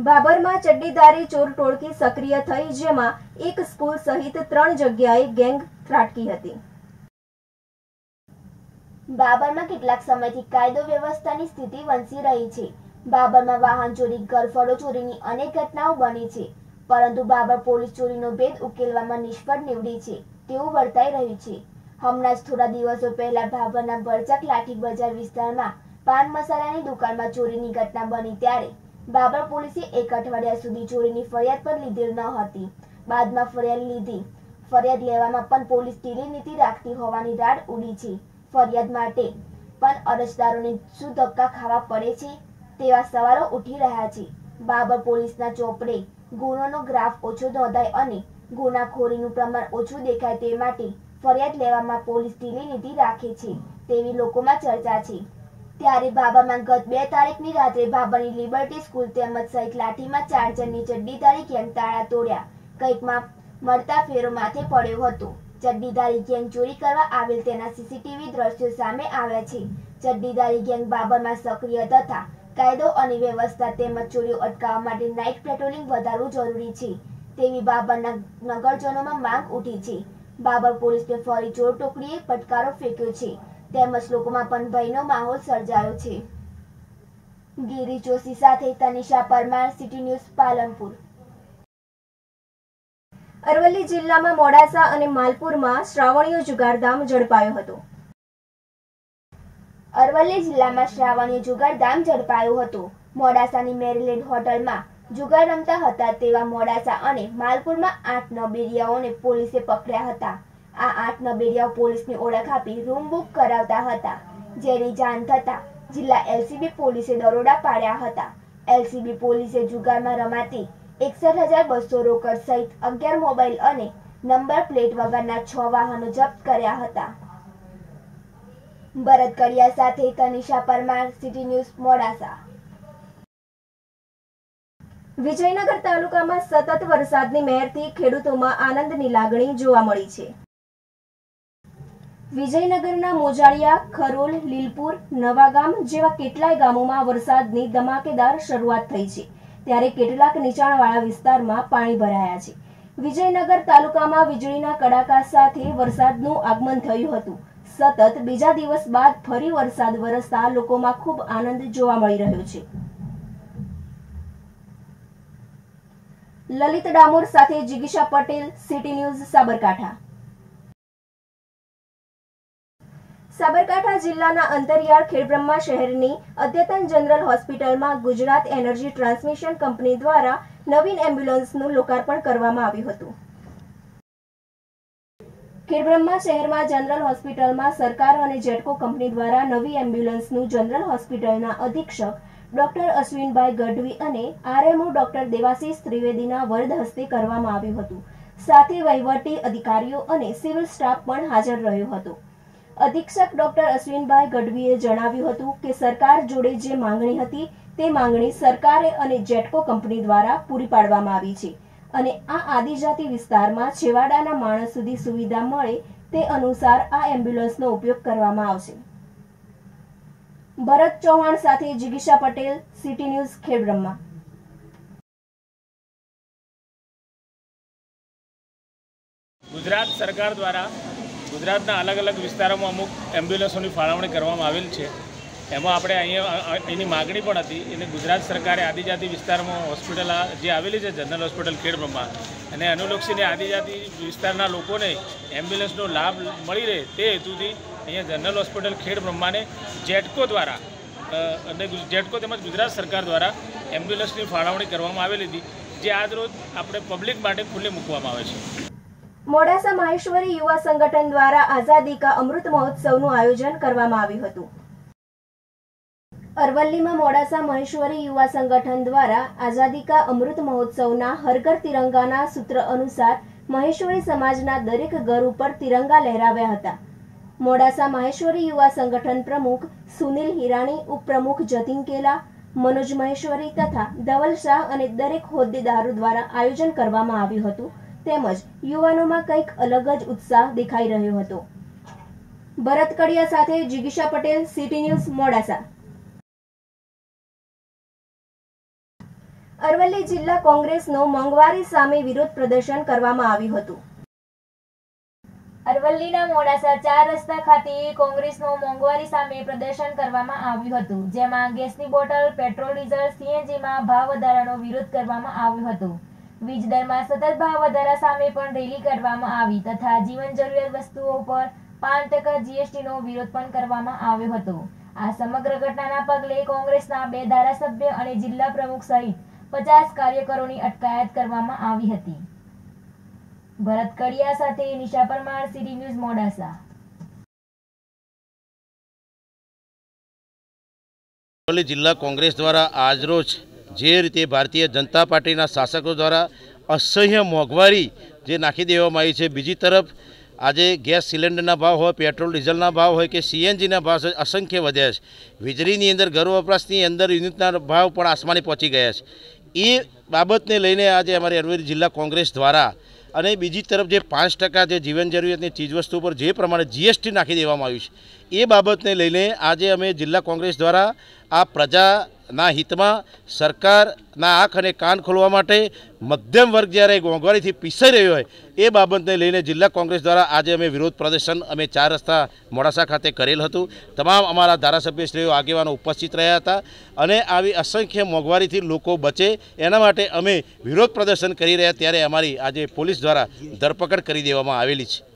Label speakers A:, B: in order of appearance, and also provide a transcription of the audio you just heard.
A: બાબરમાં ચડ્ડીધારી ચોર ટોળકી સક્રિય થઈ, જેમાં એક સ્કૂલ સહિત 3 જગ્યાએ ગેંગ ત્રાટકી હતી।
B: બાબરમાં કેટલાક સમયથી કાયદો વ્યવસ્થાની સ્થિતિ વંચી રહી છે। બાબરમાં વાહન ચોરી, ઘરફોડો ચોરીની અનેક ઘટનાઓ બની છે, પરંતુ બાબર પોલીસ ચોરીનો ભેદ ઉકેલવામાં નિષ્ફળ નીવડી છે તેવું વર્તાઈ રહ્યું છે। હમણાં જ થોડા દિવસો પહેલા બાબરના ભરચક લાઠી બજાર વિસ્તારમાં પાન મસાલાની દુકાનમાં ચોરીની ઘટના બની, ત્યારે બાબર પોલીસે 1 અઠવાડિયા સુધી ચોરીની ફરિયાદ પણ લીધેલ ન હતી। બાદમાં ફરિયાદ લેવામાં પણ પોલીસ ઢીલી નીતિ રાખતી હોવાની રાડ ઉડી છે। ફરિયાદ માટે પણ અરજદારોને શું ધક્કા ખાવા પડે છે તેવા સવાલો ઉઠી રહ્યા છે। બાબર પોલીસના ચોપડે ગુનાનો ગ્રાફ ઓછો નોંધાય અને ગુનાખોરીનું પ્રમાણ ઓછું દેખાય તે માટે ફરિયાદ લેવામાં પોલીસ ઢીલી નીતિ રાખે છે તેવી લોકોમાં ચર્ચા છે। ત્યારે બાબરમાં ગત 2 તારીખની રાત્રે બાબરની લિબર્ટી સ્કૂલ તેમજ સહિત લાઠીમાં 4 જણની ચડ્ડીધારી ગેંગ તાળા તોડ્યા કંઈકમાં મળતા ફેરો માથે પડ્યો હતો। ચડ્ડીધારી ગેંગ ચોરી કરવા આવેલ તેના સીસીટીવી દ્રશ્યો સામે આવ્યા છે। ચડ્ડીધારી ગેંગ બાબરમાં સક્રિય તથા કાયદો અને વ્યવસ્થા તેમજ ચોરીઓ અટકાવવા માટે નાઇટ પેટ્રોલિંગ વધારવું જરૂરી છે તેવી બાબરના નગરજનોમાં માંગ ઉઠી છે। બાબર પોલીસને ફરી ચોર ટોકરીએ પડકારો ફેંક્યો છે તેમજ લોકોમાં પણ ભયનો માહોલ સર્જાયો છે। ગિરી જોશી સાથે તનિષા પરમાર, સિટી ન્યૂઝ, પાલનપુર।
A: અરવલ્લી જિલ્લામાં મોડાસા અને માલપુરમાં શ્રાવણીય જુગારધામ ઝડપાયો હતો।
B: અરવલ્લી જિલ્લામાં શ્રાવણીય જુગારધામ ઝડપાયો હતો। મોડાસાની મેરીલેન્ડ હોટલમાં જુગાર રમતા હતા તેવા મોડાસા અને માલપુરમાં 8 નબેડિયાઓને પોલીસે પકડ્યા હતા। આ 8 નબેડિયાઓ પોલીસની ઓળખ આપી રૂમ બુક કરાવતા હતા, જેની જાણ થતાં જિલ્લા એલસીબી પોલીસે દરોડા પાડ્યા હતા। એલસીબી પોલીસે જુગારમાં રમાતી 61,200 રોકડ સહિત 11 મોબાઈલ અને નંબર પ્લેટ વગરના 6 વાહનો જપ્ત કર્યા હતા। ભરત કડિયા સાથે તનિષા પરમાર, સિટી ન્યૂઝ, મોડાસા।
A: વિજયનગર તાલુકામાં સતત વરસાદની મહેરથી ખેડૂતોમાં આનંદની લાગણી જોવા મળી છે। વિજયનગરના મોજાળિયા, ખરોલ, લીલપુર, નવાગામ જેવા કેટલાય ગામોમાં વરસાદની ધમાકેદાર શરૂઆત થઈ છે, ત્યારે કેટલાક નીચાણવાળા વિસ્તારમાં પાણી ભરાયા છે। વિજયનગર તાલુકામાં વીજળીના કડાકા સાથે વરસાદનું આગમન થયું હતું। સતત બીજા દિવસ બાદ ફરી વરસાદ વરસતા લોકોમાં ખૂબ આનંદ જોવા મળી રહ્યો છે। લલિત ડામોર સાથે જિગીશા પટેલ, સિટી ન્યૂઝ, સાબરકાંઠા। સાબરકાંઠા જિલ્લાના અંતરિયાળ ખેડબ્રહ્મા શહેરની અદ્યતન જનરલ હોસ્પિટલમાં ગુજરાત એનર્જી ટ્રાન્સમિશન કંપની દ્વારા નવીન એમ્બ્યુલન્સનું લોકાર્પણ કરવામાં આવ્યું હતું। ખેડબ્રહ્મા શહેરમાં જનરલ હોસ્પિટલમાં સરકાર અને જેટકો કંપની દ્વારા નવી એમ્બ્યુલન્સનું જનરલ હોસ્પિટલના અધિક્ષક ડોક્ટર અશ્વિનભાઈ ગઢવી અને આરએમઓ ડોક્ટર દેવાશીષ ત્રિવેદીના વરદ હસ્તે કરવામાં આવ્યું હતું। સાથે વહીવટી અધિકારીઓ અને સિવિલ સ્ટાફ પણ હાજર રહ્યો હતો। અધિક્ષક ડોક્ટર અશ્વિનભાઈ ગઢવીએ જણાવ્યું હતું કે સરકાર જોડે જે માંગણી હતી તે માંગણી સરકારે અને જેટકો કંપની દ્વારા પૂરી પાડવામાં આવી છે અને આ આદિજાતિ વિસ્તારમાં છેવાડાના માણસ સુધી સુવિધા મળે તે અનુસાર આ એમ્બ્યુલન્સનો ઉપયોગ કરવામાં આવશે। ભરત ચૌહાણ સાથે જિગીશા પટેલ, સિટી ન્યૂઝ, ખેડબ્રહ્મા।
C: ગુજરાત સરકાર દ્વારા ગુજરાતના અલગ અલગ વિસ્તારોમાં અમુક એમ્બ્યુલન્સોની ફાળવણી કરવામાં આવેલ છે। એમાં આપણે અહીંયા એની માગણી પણ હતી અને ગુજરાત સરકારે આદિજાતિ વિસ્તારમાં હોસ્પિટલ જે આવેલી છે જનરલ હોસ્પિટલ ખેડબ્રહ્મા અને અનુલક્ષીને આદિજાતિ વિસ્તારના લોકોને એમ્બ્યુલન્સનો લાભ મળી રહે તે હેતુથી અહીંયા જનરલ હોસ્પિટલ ખેડબ્રહ્માને જેટકો દ્વારા અને જેટકો તેમજ ગુજરાત સરકાર દ્વારા એમ્બ્યુલન્સની ફાળવણી કરવામાં આવેલી હતી, જે આજરોજ આપણે પબ્લિક માટે ખુલ્લી મૂકવામાં આવે છે।
A: મોડાસા માહેશ્વરી યુવા સંગઠન દ્વારા આઝાદી કા અમૃત મહોત્સવનું આયોજન કરવામાં આવ્યું હતું। અરવલ્લીમાં મોડાસા મહેશ્વરી યુવા સંગઠન દ્વારા આઝાદી કા અમૃત મહોત્સવના હર ઘર તિરંગાના સૂત્ર અનુસાર મહેશ્વરી સમાજના દરેક ઘર ઉપર તિરંગા લહેરાવ્યા હતા। મોડાસા મહેશ્વરી યુવા સંગઠન પ્રમુખ સુનિલ હિરાણી, ઉપપ્રમુખ જતીન કેલા, મનોજ મહેશ્વરી તથા ધવલ શાહ અને દરેક હોદ્દેદારો દ્વારા આયોજન કરવામાં આવ્યું હતું, તેમજ યુવાનોમાં કંઈક અલગ જ ઉત્સાહ દેખાઈ રહ્યો હતો। ભરત કડિયા સાથે જિગીશા પટેલ, સિટી ન્યૂઝ, મોડાસા। અરવલ્લી જિલ્લા કોંગ્રેસનો મોંઘવારી સામે વિરોધ પ્રદર્શન કરવામાં આવ્યું હતું.
B: અરવલ્લીના મોડાસા 4 રસ્તા ખાતે કોંગ્રેસનો મોંઘવારી સામે પ્રદર્શન કરવામાં આવ્યું હતું, જેમાં ગેસની બોટલ, પેટ્રોલ, ડીઝલ, સીએનજીમાં ભાવ વધારાનો વિરોધ કરવામાં આવ્યો હતો. વીજ દરમાં સતત ભાવ વધારા સામે પણ રેલી કાઢવામાં આવી તથા જીવન જરૂરિયાત વસ્તુઓ પર 5% જીએસટીનો વિરોધ પણ કરવામાં આવ્યો હતો. આ સમગ્ર ઘટનાના પગલે કોંગ્રેસના 2 ધારાસભ્ય અને જિલ્લા પ્રમુખ સહિત 50 કાર્યકરોની અટકાયત કરવામાં આવી હતી. ભરત કડિયા સાથે નિશા પરમાર, સિટી ન્યૂઝ, મોડાસા.
D: અરવલ્લી જિલ્લા કોંગ્રેસ દ્વારા આજરોજ જે રીતે ભારતીય જનતા પાર્ટીના શાસકો દ્વારા અસહ્ય મોંઘવારી જે નાખી દેવામાં આવી છે, બીજી તરફ આજે ગેસ સિલિન્ડરના ભાવ હોય, પેટ્રોલ ડીઝલના ભાવ હોય કે સીએનજીના ભાવ અસંખ્ય વધ્યા છે. વીજળીની અંદર ઘર વપરાશની અંદર યુનિટના ભાવ પણ આસમાને પહોંચી ગયા છે. એ બાબતને લઈને આજે અમારી અરવલ્લી જિલ્લા કોંગ્રેસ દ્વારા અને બીજી તરફ જે 5% જે જીવન જરૂરિયાતની ચીજવસ્તુ પર જે પ્રમાણે જીએસટી નાખી દેવામાં આવ્યું છે, એ બાબતને લઈને આજે અમે જિલ્લા કોંગ્રેસ દ્વારા આ પ્રજાના હિતમાં સરકારના આંખ અને કાન ખોલવા માટે મધ્યમ વર્ગ જ્યારે મોંઘવારીથી પીસાઈ રહ્યો હોય એ બાબતને લઈને જિલ્લા કોંગ્રેસ દ્વારા આજે અમે વિરોધ પ્રદર્શન અમે 4 રસ્તા મોડાસા ખાતે કરેલ હતું. તમામ અમારા ધારાસભ્યશ્રીઓ આગેવાનો ઉપસ્થિત રહ્યા હતા અને આવી અસંખ્ય મોંઘવારીથી લોકો બચે એના માટે અમે વિરોધ પ્રદર્શન કરી રહ્યા ત્યારે અમારી આજે પોલીસ દ્વારા ધરપકડ કરી દેવામાં આવેલી છે.